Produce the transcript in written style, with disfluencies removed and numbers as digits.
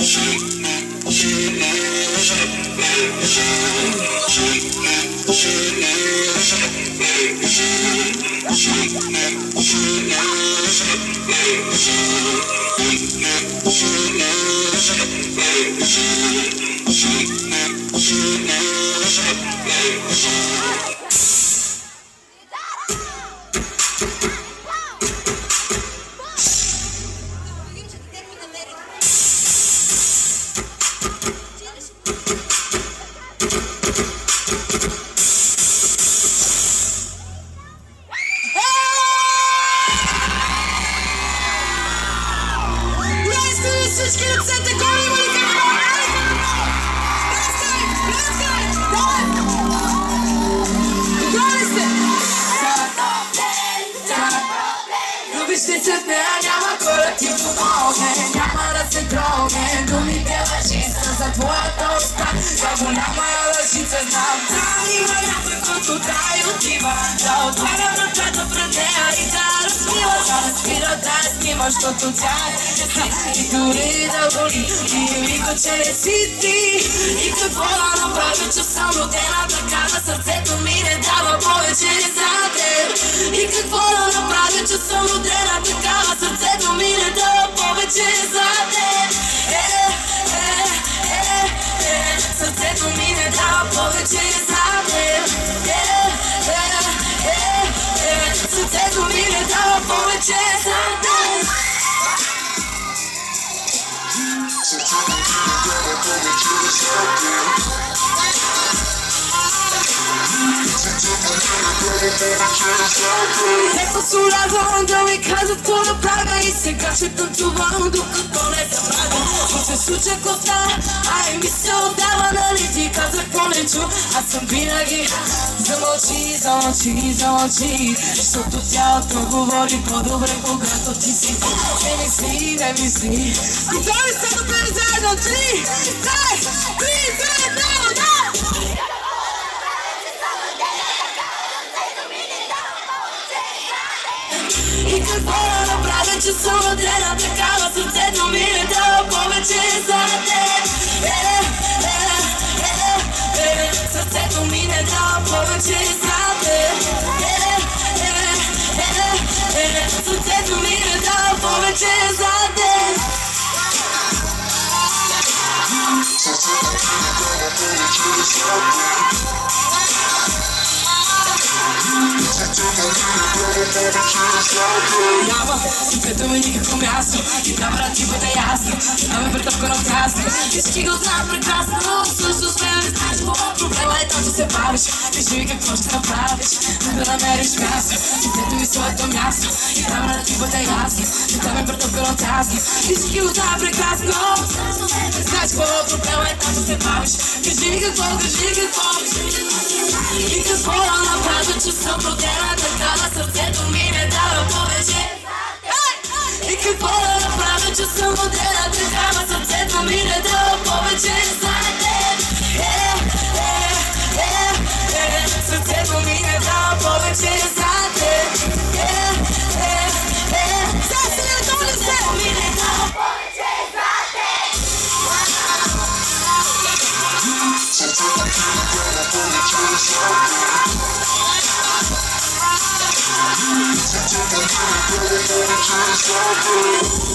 Няма колектив помогне, няма да се трогне. Думите лъжица за твоята уста, как няма лъжица, знам. Да, има някой, който дай отива, да отваря вратата пред нея и да разпива, да спира, да не снима, защото тя е и дори да боли, и вика, че не си ти. И какво да направя, че съм родена така, на сърцето ми не дава повече за теб. И какво да направя, че съм родена така, на сърцето ми не дава повече за теб. Сърцето ми не дава повече за теб. Сърцето ми не дава повече за теб. Сърцето ми не дава повече за теб. Ето солявам да ми казват какво да правя и сега ще танцувам докато не забравя. Какво се случва, какво става, а и ми се отдава, нали ти казах какво не чу. Аз съм винаги замълчи, замълчи, замълчи, защото тялото говори по-добре, когато ти си. Не мисли, не мисли. Готови сте да бъде заедно? 3, 2, 1, да! И какво да направя, че съм родена такава, сърцето ми не дава повече за теб. Сърцето ми не дава повече за теб. Сърцето ми не дава повече за теб. Сърцето ми не дава повече за теб. Няма сърцето ми никакво място и трябва да ти бъде ясно. Да ме претъпка на тясно и всички го знаят прекрасно. Също сме не знаеш какво проблема е там, че се бавиш. Кажи ми какво ще направиш, за да намериш място. Сърцето ми своето място и трябва да ти бъде ясно. Да ме претъпка на тясно и всички го знаят прекрасно. Не знаеш какво проблема е там, че се бавиш. Кажи ми какво, кажи какво. И какво да направя, че съм родена така, на сърцето ми не дава повече. И какво да направя, че съм родена така, на сърцето ми не дава повече за теб. Сърцето ми не дава повече за теб. Сърцето ми не дава повече за теб. Сърцето ми не дава повече за теб. Сърцето ми не дава повече за теб.